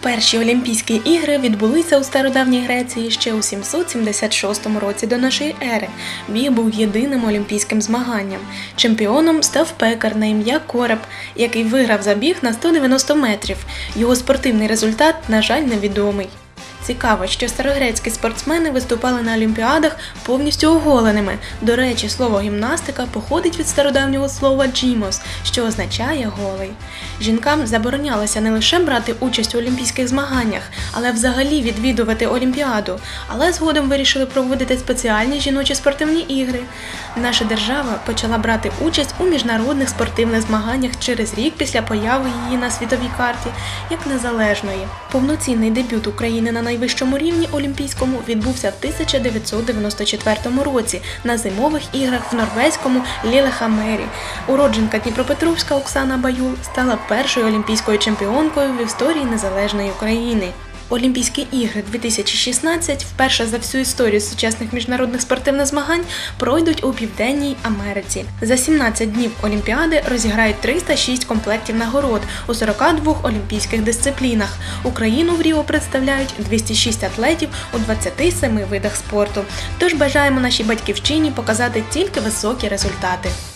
Перші Олімпійські ігри відбулися у стародавній Греції ще у 776 році до нашої ери. Біг був єдиним олімпійським змаганням. Чемпіоном став пекар на ім'я Кореб, який виграв забіг на 190 метрів. Його спортивний результат, на жаль, невідомий. Цікаво, що старогрецькі спортсмени виступали на олімпіадах повністю оголеними. До речі, слово «гімнастика» походить від стародавнього слова «джімос», що означає «голий». Жінкам заборонялося не лише брати участь у олімпійських змаганнях, але взагалі відвідувати олімпіаду. Але згодом вирішили проводити спеціальні жіночі спортивні ігри. Наша держава почала брати участь у міжнародних спортивних змаганнях через рік після появи її на світовій карті як незалежної. Повноцінний дебют України на найвищому рівні олімпійському відбувся в 1994 році на зимових іграх в норвезькому Лілехаммері. Уродженка Дніпропетровська Оксана Баюл стала першою олімпійською чемпіонкою в історії незалежної України. Олімпійські ігри 2016 вперше за всю історію сучасних міжнародних спортивних змагань пройдуть у Південній Америці. За 17 днів Олімпіади розіграють 306 комплектів нагород у 42 олімпійських дисциплінах. Україну в Ріо представляють 206 атлетів у 27 видах спорту. Тож бажаємо нашій батьківщині показати тільки високі результати.